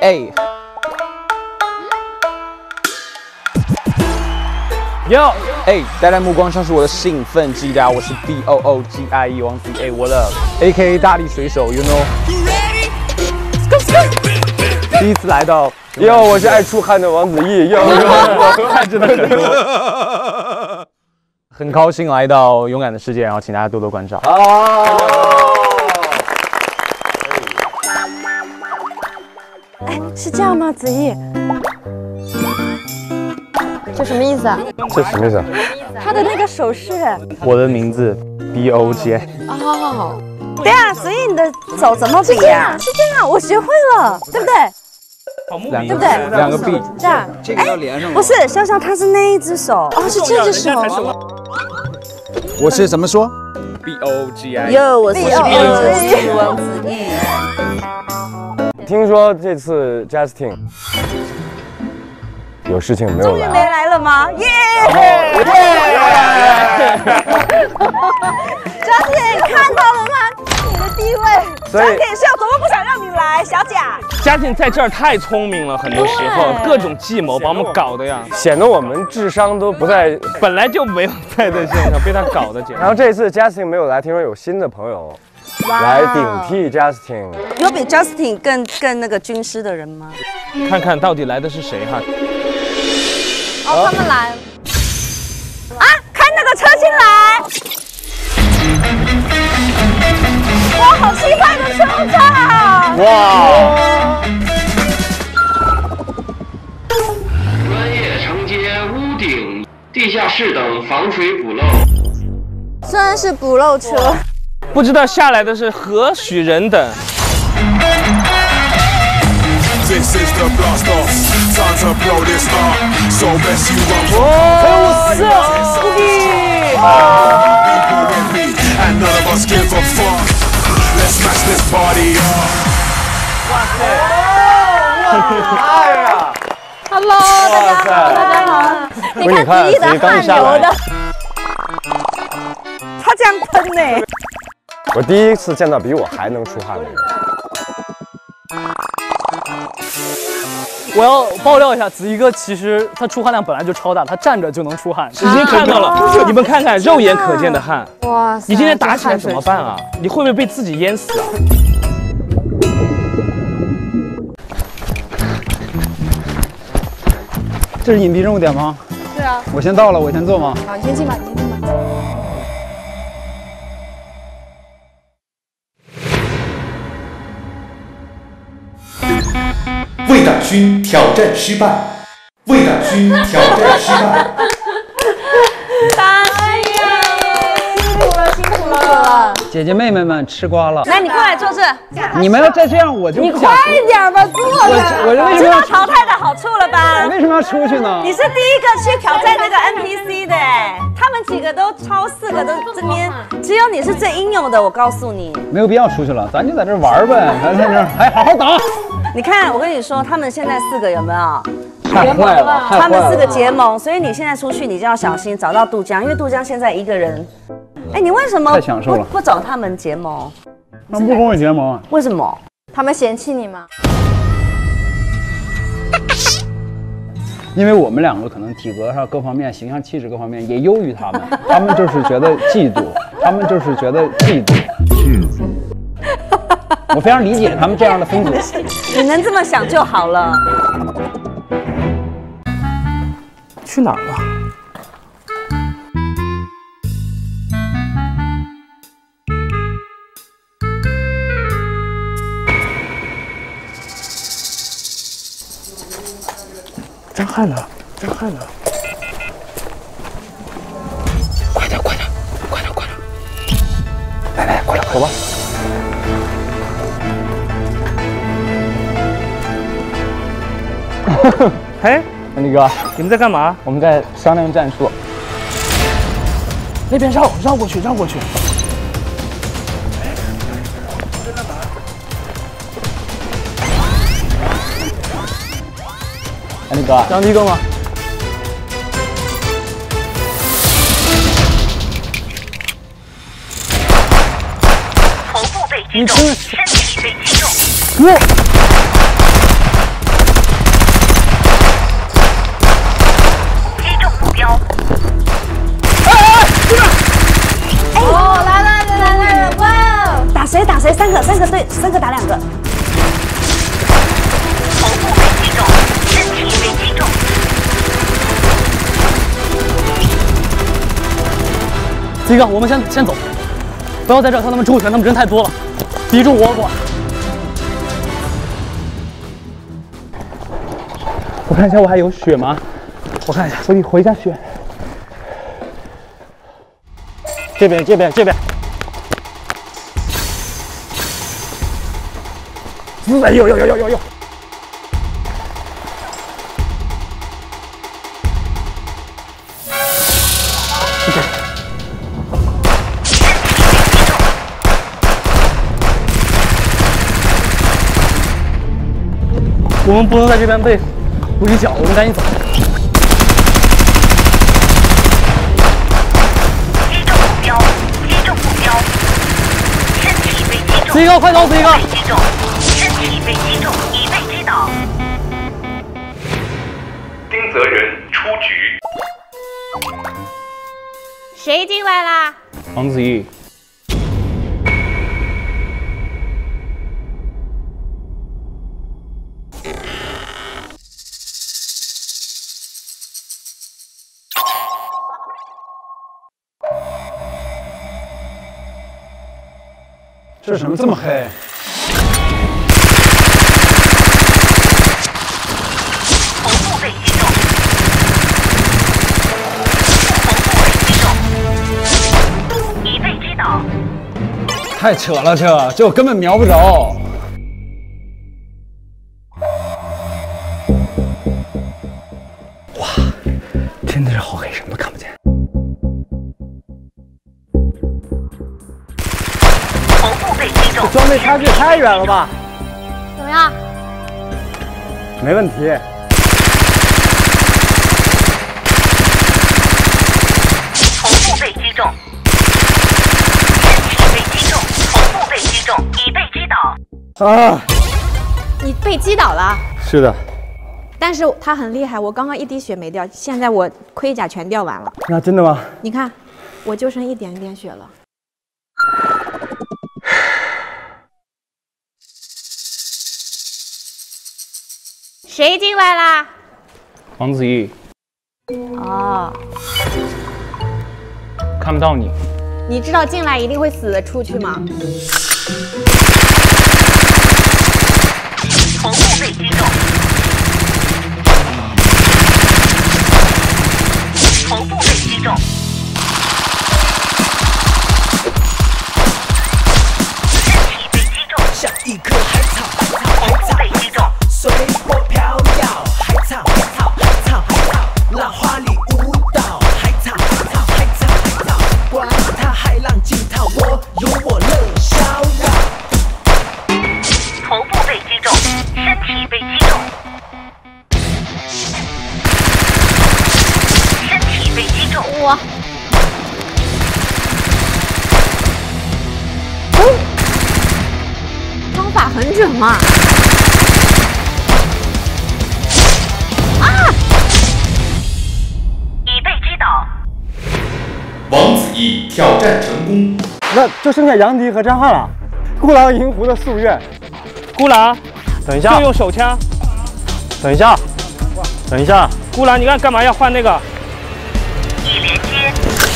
哎。 哟， 哎，带来目光像是我的兴奋剂的，我是 BOOGIE 王子 A， 我的 AKA 大力水手 ，you know。第一次来到， 哟，我是爱出汗的王子异，哟， 汗真的很多。很高兴来到勇敢的世界，然后请大家多多关照。 哎，是这样吗？子怡，这什么意思啊？ 这什么意思啊？ 他的那个手势， 我的名字 BOG。 哦，对啊，子怡，你的手怎么比呀？是这样，我学会了，对不对？对不对？ 两个 B， 这样， 这个要连上。 不是，潇潇他是那一只手，哦，是这只手。 我是怎么说 BOGI。 哟，我是 BOG 王子异。 听说这次 Justin 有事情没有来， 终于没来了吗？耶！Justin 看到了吗？你的地位，Justin 是有多么不想让你来，小贾。 家庭在这儿太聪明了，很多时候各种计谋把我们搞的呀， 显得我们智商都不在， 本来就没有在这线上，被他搞的简直。 然后这次 Justin 没有来，听说有新的朋友来顶替 Justin。 有比 Justin 更那个军师的人吗？ 看看到底来的是谁哈？ 哦，他们来啊！开那个车进来！哇，好气派的出场！ 哇！ 专业承接屋顶、地下室等防水补漏。 虽然是补漏车， 不知道下来的是何许人等。 This is the blast off. Time to blow this up. So best you run. People with me, and none of us give a fuck. Let's smash this party up. Hello， 大家好，大家好。你看子怡的汗流的，他这样喷呢。 我第一次见到比我还能出汗的人。 我要爆料一下，子怡哥其实他出汗量本来就超大，他站着就能出汗。 已经看到了，你们看看肉眼可见的汗。 哇塞！ 你今天打起来怎么办啊？你会不会被自己淹死啊？ 这是隐蔽任务点吗？ 对啊。 我先到了，我先做吗？ 好，你先进吧，你先进吧。 魏大勋挑战失败，魏大勋挑战失败。 大勋呀，辛苦了，辛苦了！ 姐姐妹妹们吃瓜了。 来，你过来坐这。 你们要再这样，我就你快一点吧，坐着。 我为什么知道淘汰的好处了吧？ 我为什么要出去呢？ 你是第一个去挑战那个 NPC 的，他们几个都超4个都这边，只有你是最英勇的，我告诉你。 没有必要出去了，咱就在这玩呗，咱在这儿还好好打。 你看，我跟你说，他们现在4个有没有？ 太坏了， 他们4个结盟，所以你现在出去，你就要小心找到杜江，因为杜江现在一个人。哎，你为什么太享受了不找他们结盟？ 他们不跟我结盟， 为什么？他们嫌弃你吗？ 因为我们两个可能体格上各方面、形象气质各方面也优于他们，他们就是觉得嫉妒，他们就是觉得嫉妒。我非常理解他们这样的风格。 你能这么想就好了。 去哪儿了？张翰呢？张翰呢？快点，快点，快点，快点！来来，快点，走吧。 嘿， 安迪哥， 你们在干嘛？ 我们在商量战术。 那边绕过去，绕过去。 安迪哥， 杨迪哥吗？ 头部被击中，身体被击中。 子怡哥，我们先走，不要在这儿看他们周旋，他们人太多了，敌众我寡。 我看一下我还有血吗？我看一下，我得回一下血。 这边。有。 我们不能在这边被围剿，我们赶紧走。 击中目标，身体被击中。 子怡哥，快走，子怡哥！ 击中，身体被击中，已被击倒。 丁泽仁出局。 谁进来啦？ 王子怡。这什么这么黑？ 头部被击中，头部被击中，已被击倒。 太扯了，这我根本瞄不着。哇，真的是好黑，什么都看不见。 头部被击中， 装备差距太远了吧？ 怎么样？ 没问题。 头部被击中，身体被击中，头部被击中，已被击倒。 啊！ 你被击倒了。 是的。 但是他很厉害，我刚刚一滴血没掉，现在我盔甲全掉完了。 那真的吗？ 你看，我就剩一点点血了。谁进来啦？ 王子怡。 哦， 看不到你。 你知道进来一定会死的出去吗？ 头部被击中，头部被击中，身体被击中， 像一棵海草， 头部被击中， 随波飘摇，海草，浪花里舞蹈，海草，管它海浪惊涛，我有我乐逍遥。 头部被击中，身体被击中，身体被击中。 哇！方法很准嘛！啊！ 已被击倒。 王子异挑战成功。 那就剩下杨迪和张翰了。孤狼银狐的夙愿。 孤狼， 等一下， 就用手枪。 等一下， 孤狼，你干嘛要换那个？ 已连接。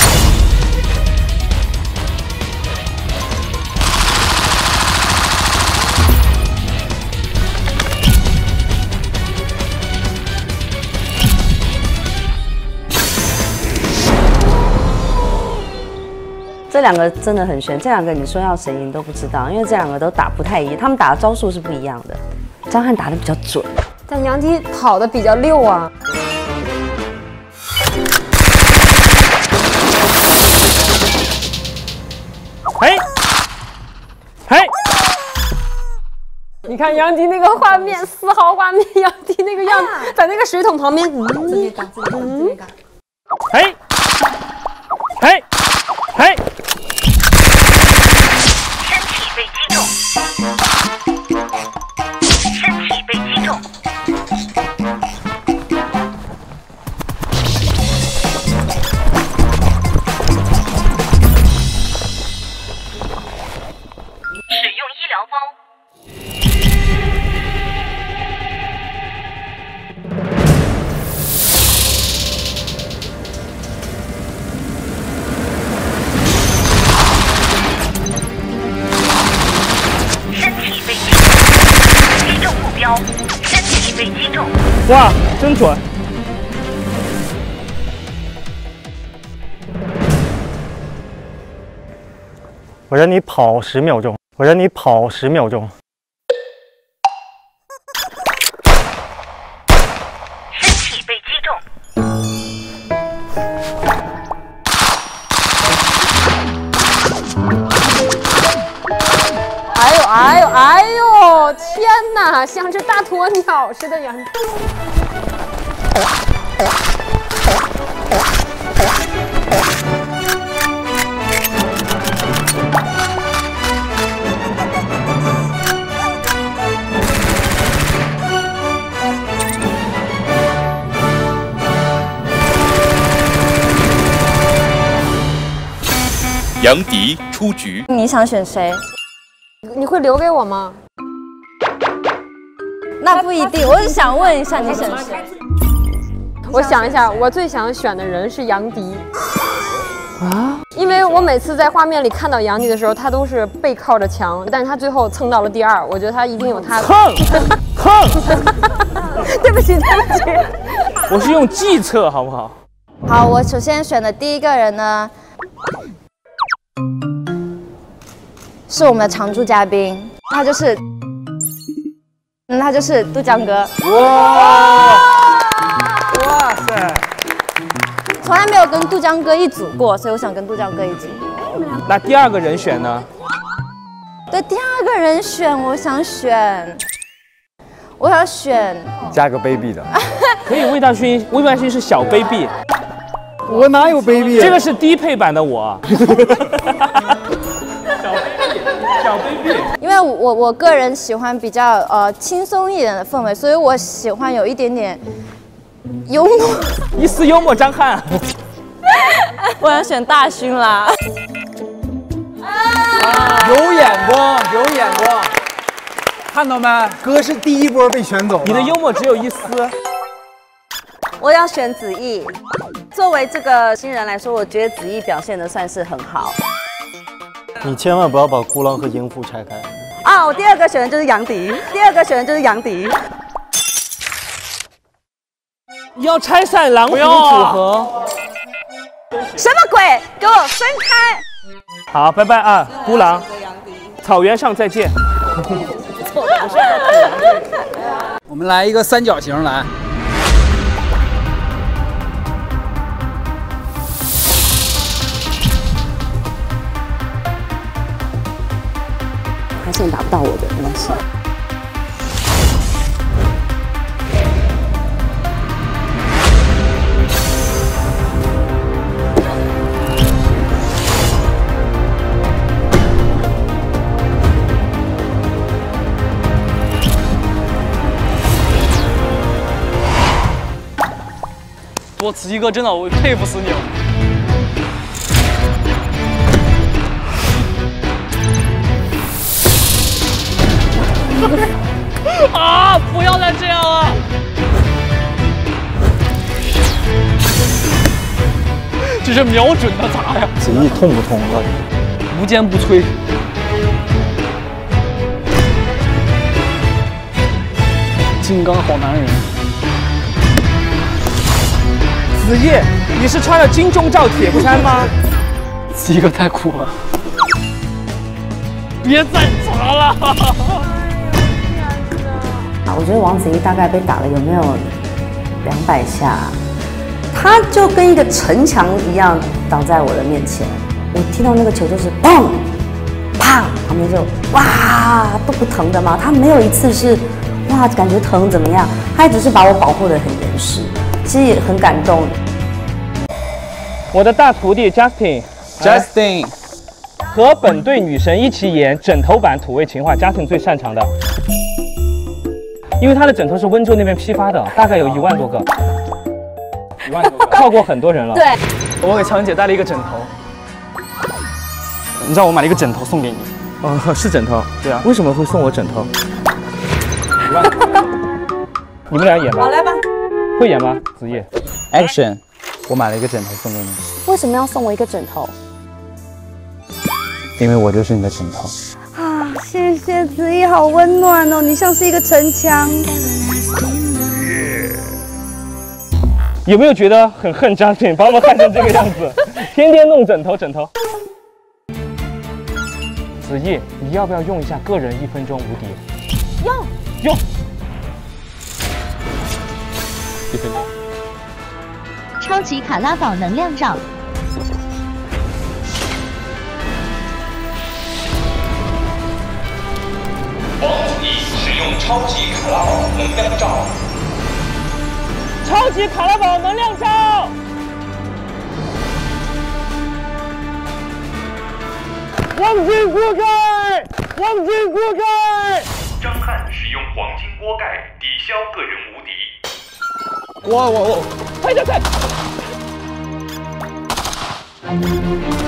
这两个真的很悬，这两个你说要谁赢都不知道，因为这两个都打不太一样，他们打的招数是不一样的。张翰打的比较准，但杨迪跑的比较溜啊。 嘿， 你看杨迪那个画面，丝毫画面，杨迪那个样子，在那个水桶旁边，自己打， 嘿， 身体被击中，身体被击中。使用医疗包。 被击中。 哇，真准！ 我让你跑10秒钟，我让你跑10秒钟。 身体被击中。 哎呦！天哪，像只大鸵鸟似的原地。 杨迪出局。 你想选谁？ 你会留给我吗？ 那不一定，我是想问一下你选谁？ 我想一下，我最想选的人是杨迪。啊？因为我每次在画面里看到杨迪的时候，他都是背靠着墙，但是他最后蹭到了第2，我觉得他一定有他蹭。 对不起，对不起， 我是用计策，好不好？ 好，我首先选的第一个人呢，是我们的常驻嘉宾，他就是杜江哥。 哇塞！ 从来没有跟杜江哥一组过，所以我想跟杜江哥一组。 那第2个人选呢？ 对，第2个人选，我想选加个卑鄙的。 可以，魏大勋是小卑鄙。 我哪有卑鄙？ 这个是低配版的我。小卑鄙。 因为我个人喜欢比较轻松一点的氛围，所以我喜欢有一点点幽默， 一丝幽默张翰。 我想选大勋啦。 有眼光，有眼光。看到没？哥是第1波被选走。 你的幽默只有一丝。 我要选子毅。作为这个新人来说，我觉得子毅表现的算是很好。 你千万不要把孤狼和淫妇拆开。 啊，我第2个选的就是杨迪， 你要拆散狼狐组合？ 什么鬼？给我分开！ 好，拜拜啊，孤狼。草原上再见。 我们来一个3角形，来。 还是你打不到我的，没关系。 我子毅哥真的，我佩服死你了。啊！不要再这样了！这是瞄准的砸呀！ 子毅痛不痛？到底？ 无坚不摧。金刚好男人。 子毅，你是穿了金钟罩铁布衫吗？ 子毅哥太酷了！别再砸了！ 我觉得王子毅大概被打了有没有200下，他就跟一个城墙一样倒在我的面前。我听到那个球就是砰砰，旁边就哇都不疼的吗？他没有一次是哇感觉疼怎么样，他只是把我保护得很严实，其实也很感动。 我的大徒弟 Justin 和本队女神一起演枕头版土味情话 ，Justin 最擅长的。因为他的枕头是温州那边批发的，大概有1万多个，1万多个，靠过很多人了。 对，我给乔恩姐带了一个枕头，你知道我买了一个枕头送给你。 哦，是枕头。 对啊。 为什么会送我枕头？你们俩演吧。 好，来吧。 会演吗？子毅 ，Action！ 我买了一个枕头送给你。 为什么要送我一个枕头？ 因为我就是你的枕头。 啊，谢谢子毅，好温暖哦，你像是一个城墙。 有没有觉得很恨张婷，把我们害成这个样子，天天弄枕头。子毅，你要不要用一下个人1分钟无敌？用。1分钟。 超级卡拉宝能量罩。 王子毅使用超级卡拉宝能量罩。 超级卡拉宝能量罩。黄金锅盖，黄金锅盖。 张翰使用黄金锅盖抵消个人无敌。 哇！快点！